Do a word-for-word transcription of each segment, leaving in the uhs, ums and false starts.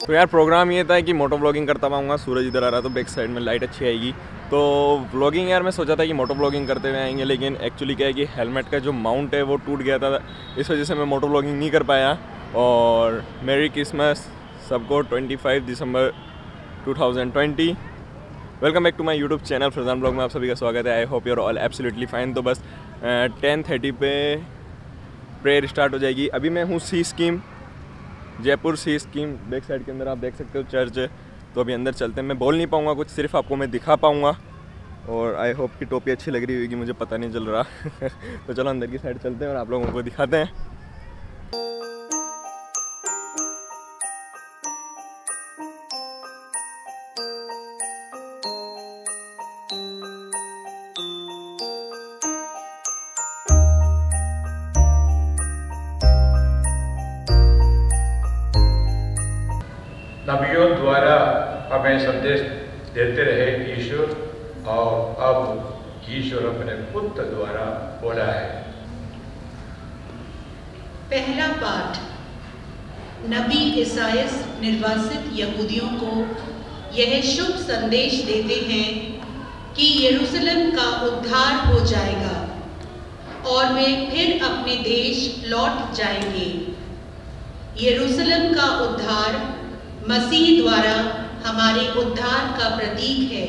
तो यार प्रोग्राम ये था कि मोटो व्लॉगिंग करता पाऊँगा, सूरज इधर आ रहा तो बैक साइड में लाइट अच्छी आएगी। तो व्लॉगिंग यार मैं सोचा था कि मोटो व्लॉगिंग करते हुए आएंगे, लेकिन एक्चुअली क्या है कि हेलमेट का जो माउंट है वो टूट गया था, इस वजह से मैं मोटो व्लॉगिंग नहीं कर पाया। और मेरी क्रिसमस सबको पच्चीस दिसंबर two thousand twenty. Welcome back to my YouTube channel Farzan blog में आप सभी का स्वागत है। I hope you're all absolutely fine. तो बस टेन थर्टी पे प्रेयर स्टार्ट हो जाएगी। अभी मैं हूँ C scheme, Jaipur C scheme. Back side के अंदर आप देख सकते हो चर्च है। तो अभी अंदर चलते हैं। मैं बोल नहीं पाऊँगा कुछ, सिर्फ आपको मैं दिखा पाऊँगा। और आई होप कि टोपी अच्छी लग रही होगी, मुझे पता नहीं चल रहा। तो चलो अंदर की साइड चलते हैं और आप लोगों को दिखाते हैं। नबियों द्वारा हमें संदेश देते रहे ईश्वर, और अब ईश्वर अपने पुत्र द्वारा बोला है। पहला पाठ। नबी ईसायास निर्वासित यहूदियों को यह शुभ संदेश देते हैं कि यरूशलेम का उद्धार हो जाएगा और वे फिर अपने देश लौट जाएंगे। यरूशलेम का उद्धार मसीह द्वारा हमारे उद्धार का प्रतीक है।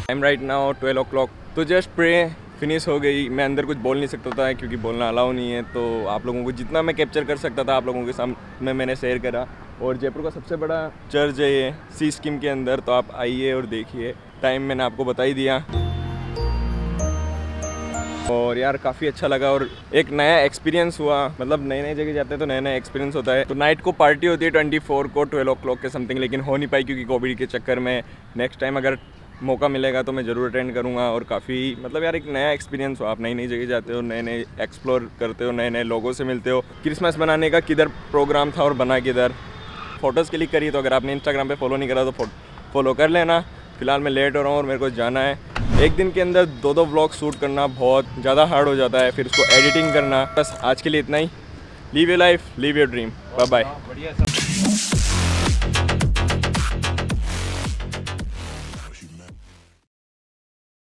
Time right now twelve o'clock. तो जस्ट प्रे फिनिश हो गई। मैं अंदर कुछ बोल नहीं सकता था क्योंकि बोलना अलाउ नहीं है, तो आप लोगों को जितना मैं कैप्चर कर सकता था आप लोगों के सामने मैंने शेयर करा। और जयपुर का सबसे बड़ा चर्च है ये सी स्कीम के अंदर, तो आप आइए और देखिए। टाइम मैंने आपको बता ही दिया। और यार काफ़ी अच्छा लगा और एक नया एक्सपीरियंस हुआ। मतलब नए नए जगह जाते हैं तो नया नया एक्सपीरियंस होता है। तो नाइट को पार्टी होती है ट्वेंटी फोर को ट्वेल्व ओ क्लॉक के समथिंग, लेकिन हो नहीं पाई क्योंकि कोविड के चक्कर में। नेक्स्ट टाइम अगर मौका मिलेगा तो मैं ज़रूर अटेंड करूँगा। और काफ़ी मतलब यार एक नया एक्सपीरियंस हो, आप नई नई जगह जाते हो, नए नए एक्सप्लोर करते हो, नए नए लोगों से मिलते हो। क्रिसमस बनाने का किधर प्रोग्राम था और बना किधर, फ़ोटोज़ क्लिक करी। तो अगर आपने इंस्टाग्राम पे फॉलो नहीं करा तो फॉलो कर लेना। फिलहाल मैं लेट हो रहा हूँ और मेरे को जाना है। एक दिन के अंदर दो दो व्लॉग शूट करना बहुत ज़्यादा हार्ड हो जाता है, फिर उसको एडिटिंग करना। बस आज के लिए इतना ही। Live your life, live your dream. Bye bye.